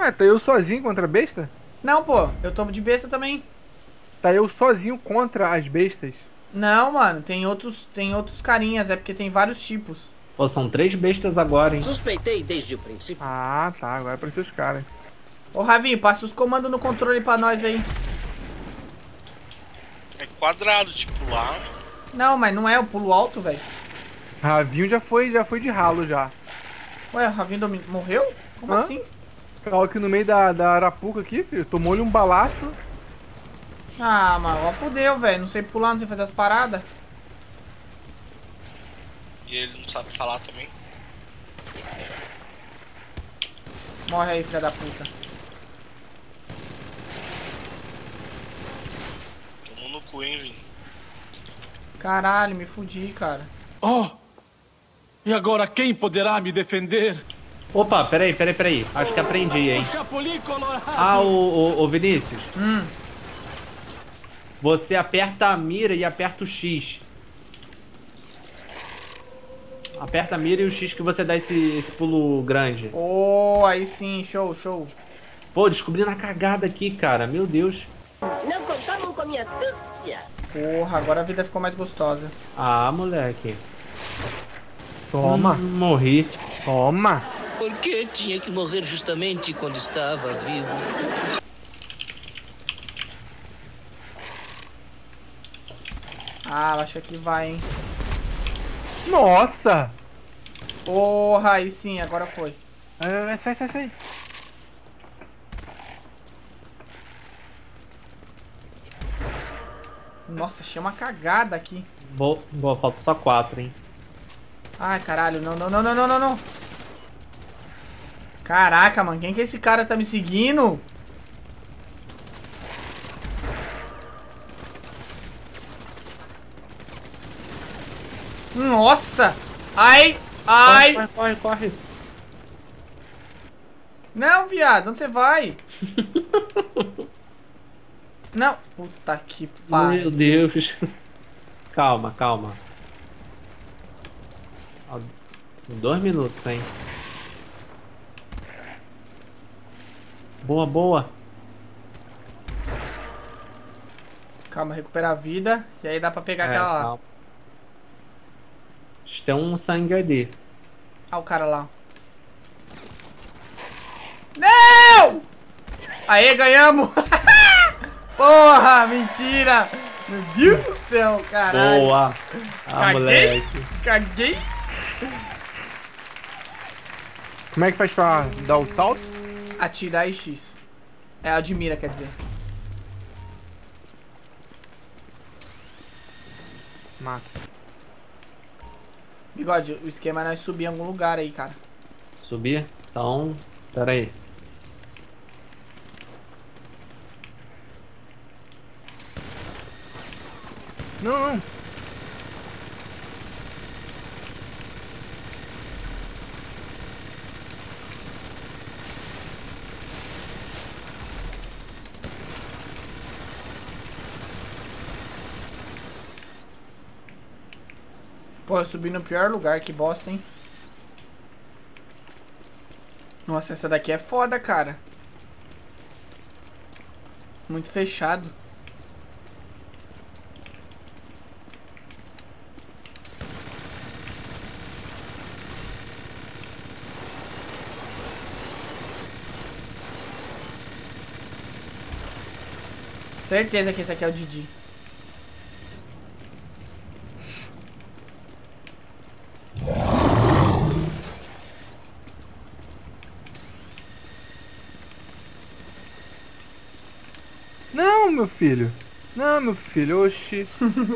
Ué, tá eu sozinho contra a besta? Não, pô, eu tô de besta também. Tá eu sozinho contra as bestas? Não, mano, tem outros carinhas, é porque tem vários tipos. Pô, são 3 bestas agora, hein? Suspeitei desde o princípio. Ah, tá. Agora apareceu os caras. Ô, Ravinho, passa os comandos no controle pra nós aí. É quadrado, tipo lá. Não, mas não é o pulo alto, velho. Ravinho já foi de ralo já. Ué, o Ravinho morreu? Como Hã? assim? Caiu aqui no meio da arapuca aqui, filho. Tomou-lhe um balaço. Ah, mano, ó, fudeu, velho. Não sei pular, não sei fazer as paradas. E ele não sabe falar também. Morre aí, filha da puta. Tomou no cu, hein, Vini. Caralho, me fudi, cara. Oh! E agora quem poderá me defender? Opa, peraí. Acho que aprendi, hein? O Chapolin Colorado! Ah, o Vinícius. Hum. Você aperta a mira e aperta o X. Aperta a mira e o X que você dá esse pulo grande. Oh, aí sim, show, show. Pô, descobri na cagada aqui, cara. Meu Deus. Não contavam com a minha astúcia. Porra, agora a vida ficou mais gostosa. Ah, moleque. Toma. Morri. Toma. Por que tinha que morrer justamente quando estava vivo? Ah, acho que vai, hein. Nossa. Porra, aí sim, agora foi. Sai. Nossa, achei uma cagada aqui. Boa, falta só 4, hein? Ai, caralho, não. Caraca, mano, quem que esse cara tá me seguindo? Nossa! Ai! Corre. Não, viado, onde você vai? Não. Puta que pariu. Meu Deus. Calma. Ó, 2 minutos, hein? Boa. Calma, recuperar a vida. E aí dá pra pegar aquela lá. Calma. Tem um sangue ali. Ah, o cara lá. Não! Aê, ganhamos! Porra, mentira! Meu Deus do céu, caralho. Boa. Caguei? Moleque. Caguei? Como é que faz pra dar o salto? Atirar e X. É, admira, quer dizer. Massa. Bigode, o esquema é nós subir em algum lugar aí, cara. Subir? Então, pera aí. Não. Pô, eu subi no pior lugar, que bosta, hein? Nossa, essa daqui é foda, cara. Muito fechado. Certeza que esse aqui é o Didi. Não, meu filho. Não, meu filho. Oxi.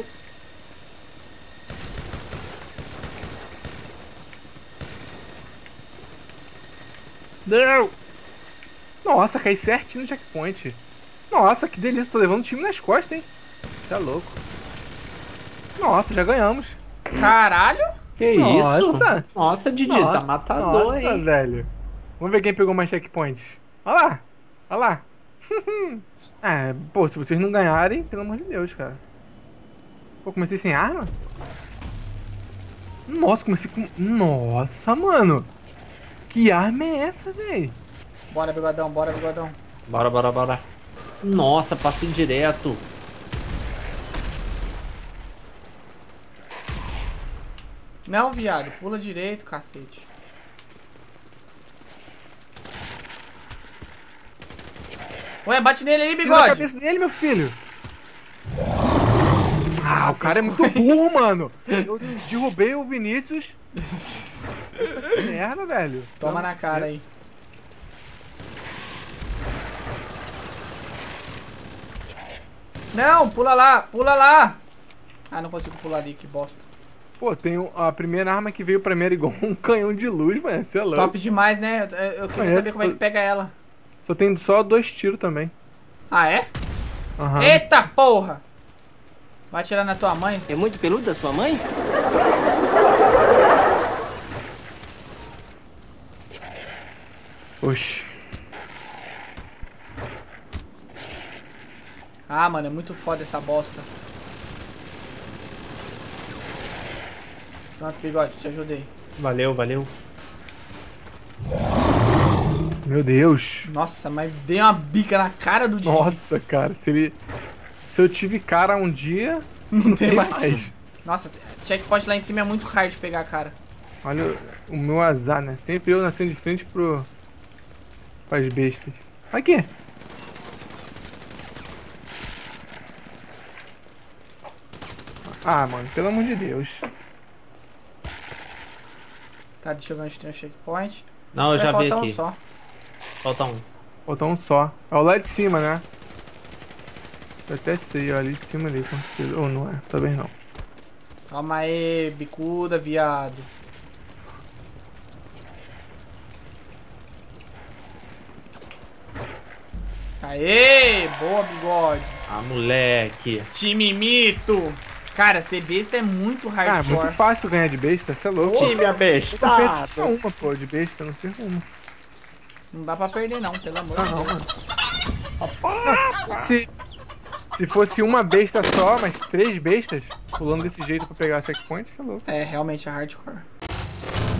Não. Nossa, caí certinho no checkpoint. Nossa, que delícia. Tô levando o time nas costas, hein. Tá louco. Nossa, já ganhamos. Caralho! Que Nossa. isso? Nossa, Didi, tá matador, Nossa, hein? velho. Vamos ver quem pegou mais checkpoints. Olha lá. É, pô, se vocês não ganharem, pelo amor de Deus, cara. Pô, comecei sem arma? Nossa, comecei com... Nossa, mano. Que arma é essa, velho? Bora, bigodão, bora, bigodão. Bora, bora, bora. Nossa, passei direto. Não, viado, pula direito, cacete. Ué, bate nele aí, Tira a bigode. cabeça dele, meu filho. Ah, o cara é muito burro, mano. Eu derrubei o Vinícius. Que merda, velho. Toma na cara aí. Não, pula lá, pula lá. Ah, não consigo pular ali, que bosta. Pô, tem a primeira arma que veio pra mim era igual um canhão de luz, mano. Você é louco. Top demais, né? Eu queria saber como é que pega ela. Só tem só 2 tiros também. Ah, é? Aham. Eita porra! Vai atirar na tua mãe? É muito peludo da sua mãe? Oxi. Ah, mano, é muito foda essa bosta. Pronto, bigode, te ajudei. Valeu, valeu. Meu Deus. Nossa, mas dei uma bica na cara do Didi. Nossa, cara. Se eu tive cara um dia, Não tem tem mais. mais. Nossa, checkpoint lá em cima é muito hard de pegar a cara. Olha o meu azar, né? Sempre eu nascendo de frente pras bestas. Aqui. Ah, mano, pelo amor de Deus. Tá, deixa eu ver onde tem um checkpoint. Não, eu já vi faltar aqui. um só. Falta um. Botar um só. É o lá de cima, né? Eu até sei, ó, ali de cima ali. Ou não é? Talvez não. Calma aí, bicuda, viado. Aê, boa, bigode. Ah, moleque. Time mito. Cara, ser besta é muito Ah, é hardcore. muito fácil ganhar de besta, você é louco. Time Eu abestado. perco uma, pô, de besta, não perco uma. Não dá pra perder não, pelo amor Ah, de não, Deus. mano. Se fosse uma besta só, mas 3 bestas, pulando desse jeito pra pegar checkpoint, você é louco. É, realmente é hardcore.